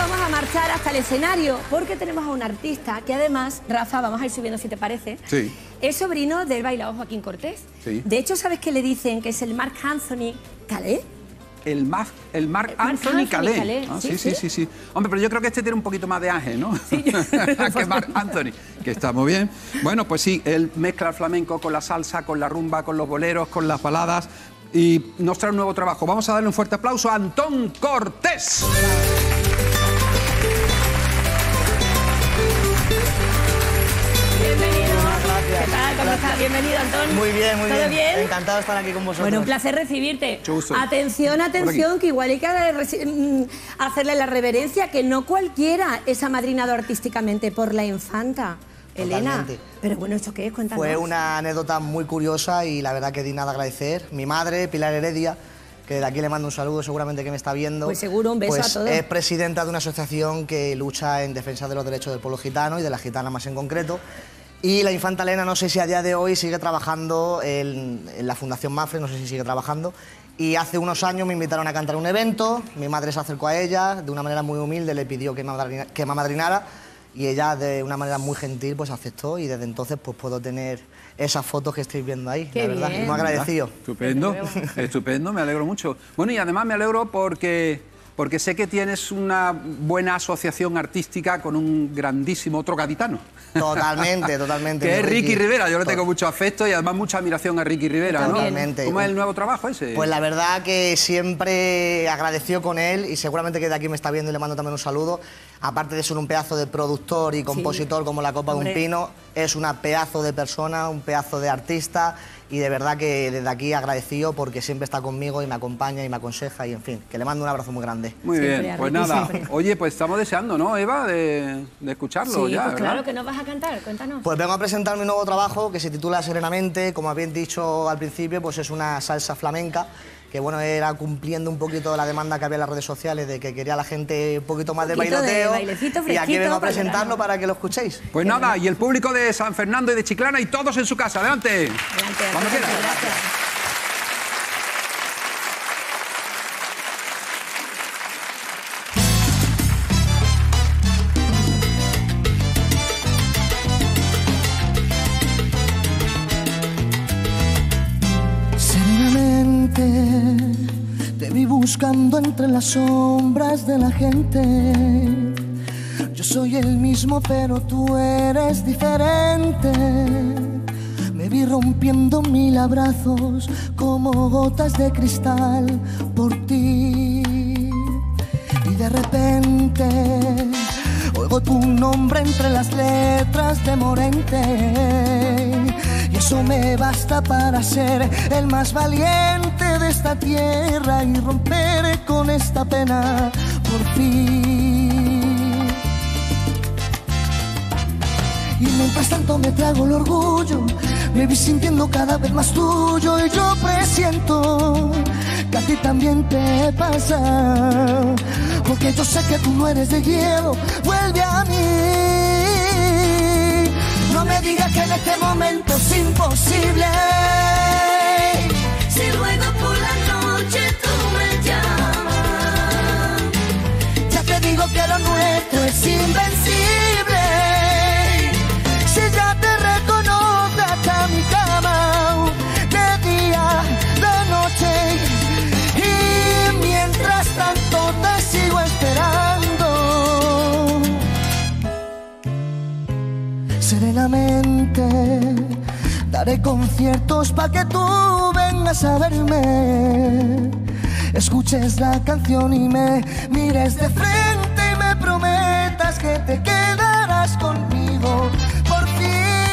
vamos a marchar hasta el escenario porque tenemos a un artista que además, Rafa, vamos a ir subiendo si te parece. Sí. Es sobrino del bailaor Joaquín Cortés. Sí. De hecho, ¿sabes qué le dicen? Que es el Marc Anthony Calais. El Marc Anthony Calais. Ah, sí. Hombre, pero yo creo que este tiene un poquito más de ángel, ¿no? Sí. Que Marc Anthony, que está muy bien. Bueno, pues sí, él mezcla el flamenco con la salsa, con la rumba, con los boleros, con las baladas y nos trae un nuevo trabajo. Vamos a darle un fuerte aplauso a Antón Cortés. ¿Qué tal? ¿Cómo estás? Bienvenido, Antón. Muy bien, muy bien. ¿Todo bien? Encantado de estar aquí con vosotros. Bueno, un placer recibirte. Mucho gusto. Atención, que igual hay que hacerle la reverencia, que no cualquiera es amadrinado artísticamente por la infanta, Elena. Totalmente. Pero bueno, ¿esto qué es? Cuéntanos. Fue una anécdota muy curiosa y la verdad que digna de agradecer. Mi madre, Pilar Heredia, que de aquí le mando un saludo, seguramente que me está viendo. Pues seguro, un beso a todos. Es presidenta de una asociación que lucha en defensa de los derechos del pueblo gitano y de la gitana más en concreto. Y la infanta Elena, no sé si a día de hoy sigue trabajando en la Fundación Mafre, no sé si sigue trabajando. Y hace unos años me invitaron a cantar un evento, mi madre se acercó a ella, de una manera muy humilde le pidió que me amadrinara y ella de una manera muy gentil pues aceptó y desde entonces pues puedo tener esas fotos que estáis viendo ahí, Qué la verdad, bien. y muy agradecido. Estupendo, estupendo, me alegro mucho. Bueno, y además me alegro porque sé que tienes una buena asociación artística con un grandísimo otro gaditano. Totalmente. Que es Ricky Rivera. Yo le tengo mucho afecto y además mucha admiración a Ricky Rivera, ¿no? Totalmente. ¿Cómo es el nuevo trabajo ese? Pues la verdad que siempre agradecido con él y seguramente que de aquí me está viendo y le mando también un saludo. Aparte de ser un pedazo de productor y compositor como la copa de un pino, es una pedazo de persona, un pedazo de artista y de verdad que desde aquí agradecido porque siempre está conmigo y me acompaña y me aconseja y en fin, que le mando un abrazo muy grande. Muy Siempre, bien, pues Ricky, nada. siempre. Oye, pues estamos deseando, ¿no, Eva, de escucharlo Sí, ya, pues ¿verdad? claro, que nos vas a cantar, cuéntanos. Pues vengo a presentar mi nuevo trabajo que se titula Serenamente, como habéis dicho al principio, pues es una salsa flamenca que bueno, era cumpliendo un poquito la demanda que había en las redes sociales de que quería la gente un poquito más de bailoteo. bailecito Y aquí vengo a para el presentarlo para que lo escuchéis. Pues nada, y el público de San Fernando y de Chiclana y todos en su casa. Adelante. Adelante, Cuando quieras. gracias. Serenamente te vi buscando entre las sombras de la gente. Yo soy el mismo pero tú eres diferente. Me vi rompiendo 1000 abrazos como gotas de cristal por ti. Y de repente oigo tu nombre entre las letras de Morente. Y eso me basta para ser el más valiente de esta tierra y romper con esta pena por fin. Y mientras tanto me trago el orgullo, me vi sintiendo cada vez más tuyo y yo presiento que a ti también te pasa. Porque yo sé que tú no eres de hielo, vuelve a mí. No me digas que en este momento es imposible. Si luego por la noche tú me llamas, Ya te digo que lo nuestro es invencible. Si ya te reconozco hasta mi cama, de día, de noche. Y mientras tanto te sigo esperando. Serenamente daré conciertos pa' que tú vengas a verme. Escuches la canción y me mires de frente y me prometas que te quedarás conmigo por fin.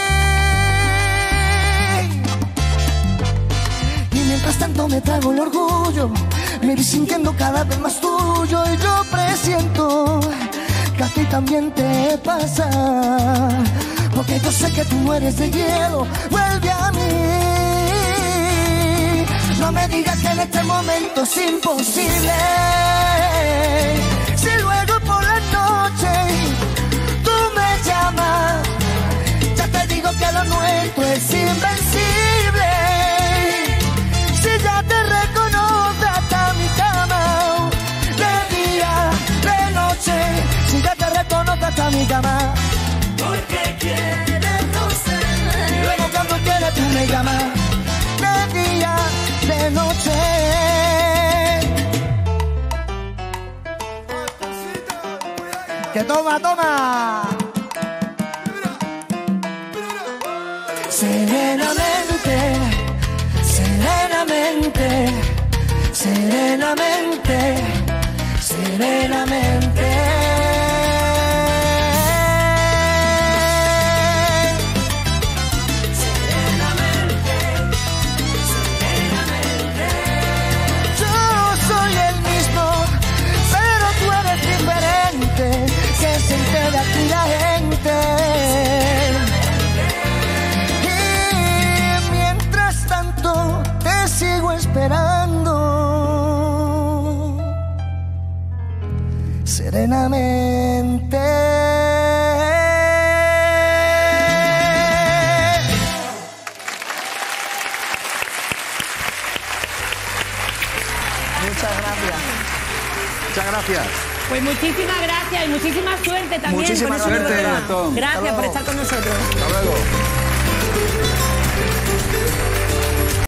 Y mientras tanto me trago el orgullo, me vi sintiendo cada vez más tuyo y yo presiento que a ti también te pasa. Porque yo sé que tú no eres de hielo, vuelve a mí. No me digas que en este momento es imposible. Si luego por la noche tú me llamas, ya te digo que lo nuestro es invencible. Si ya te reconozco hasta mi cama, de día, de noche. ¡Que toma, toma! Serenamente, serenamente, serenamente, serenamente. Serenamente, serenamente. Yo soy el mismo, pero tú eres diferente, que se entere aquí la gente. Te sigo esperando serenamente. Muchas gracias. Muchas gracias. Pues muchísimas gracias y muchísima suerte también. Muchísima con ese suerte, programa. Antón. Gracias Hasta por luego. estar con nosotros. Hasta luego.